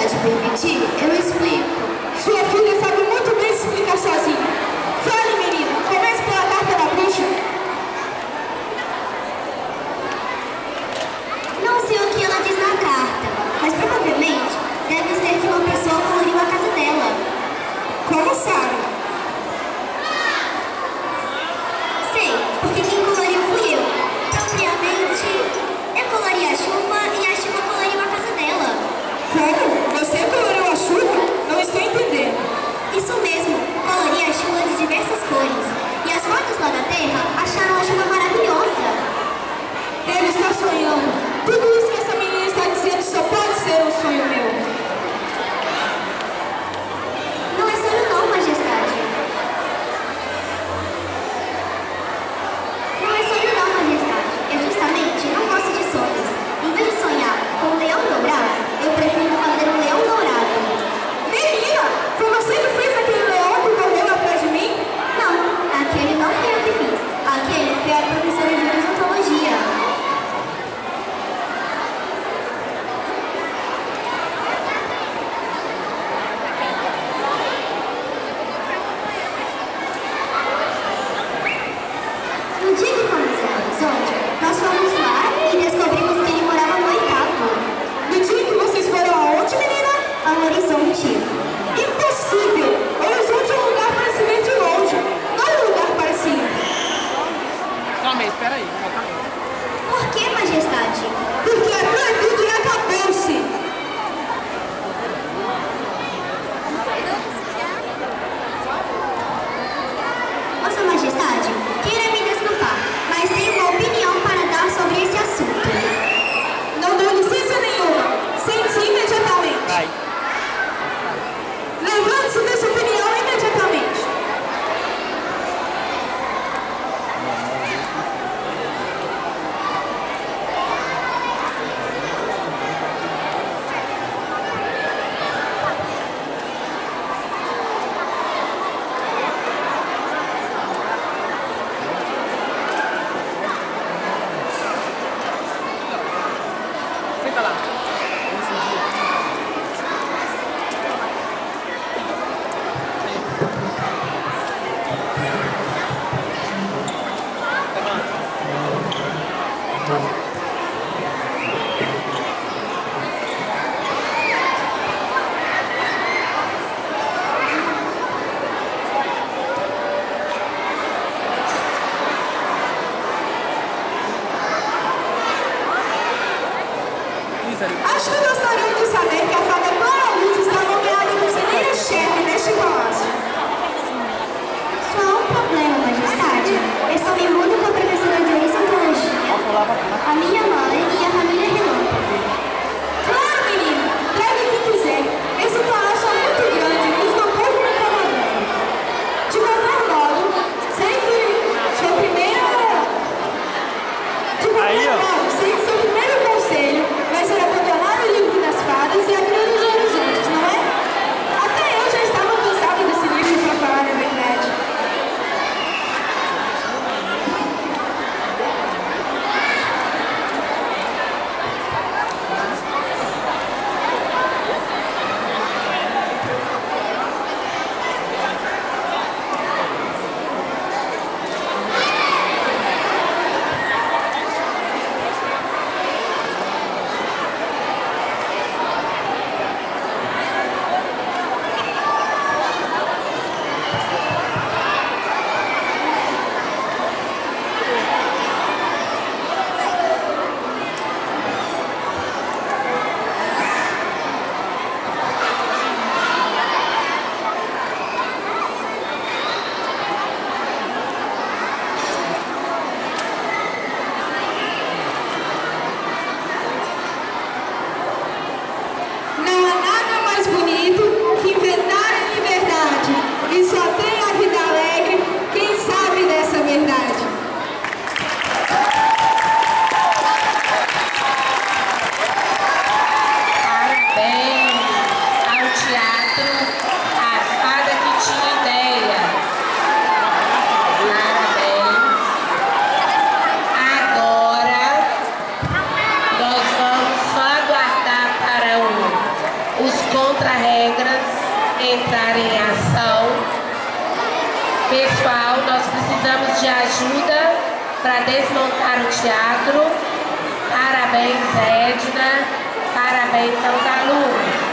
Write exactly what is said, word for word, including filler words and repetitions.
majestade permitir, eu explico. Sua filha sabe muito bem se explicar sozinha. Fale, menina, comece pela carta da bruxa. Não sei o que ela diz na carta, mas provavelmente deve ser que uma pessoa coloriu a casa dela. Como sabe? Sei, porque quem coloriu fui eu. Propriamente, eu colori a chuva e a chuva coloriu a casa dela. Como? Você coloriu a chuva? Não estou entendendo. Isso mesmo, colori a chuva de diversas cores. E as fotos lá da terra acharam a chuva maravilhosa. Ele está sonhando. Tudo isso que essa menina está dizendo só pode ser um sonho meu. Não é sonho não, majestade. Não é sonho não, majestade. Eu justamente não gosto de sonhos. Em vez de sonhar com um leão dourado, eu prefiro fazer um leão dourado. Menina, foi você que fez aquele leão que correu atrás de mim? Não, aquele não foi eu que fiz. Aquele foi a professora de odontologia. No dia que fomos ao horizonte, nós fomos lá e descobrimos que ele morava no oitavo. No dia que vocês foram aonde, menina? Ao horizonte. Impossível! O horizonte é um lugar para se ver de longe, não é um lugar para se ir. Calma aí, espera aí. Por que, majestade? Porque é proibido e acabou-se. Vossa majestade, queira me desculpar, mas tenho uma opinião para dar sobre esse assunto. Não dou licença nenhuma. Sente imediatamente. Vai. Levante-se dessa opinião imediatamente. Senta lá. Acho que gostariam de saber que a fada Clara Luz está nomeada conselheira-chefe neste palácio. Só há um problema, majestade. Eu só me mudo com a professora de odontologia, a minha mãe e a família Relâmpago. Claro, menina. Traga o que quiser. Esse palácio é muito grande e estou pouco me incomodando. De qualquer modo, sei que seu primeiro... De qualquer Aí, ó. modo, sei que seu primeiro conselho vai ser abandonar o livro das fadas e a Cruz dos Horizontes, não é? Até eu já estava cansada desse livro, para falar a verdade. contra-regras entrarem em ação. Pessoal, nós precisamos de ajuda para desmontar o teatro. Parabéns, Edna. Parabéns aos alunos.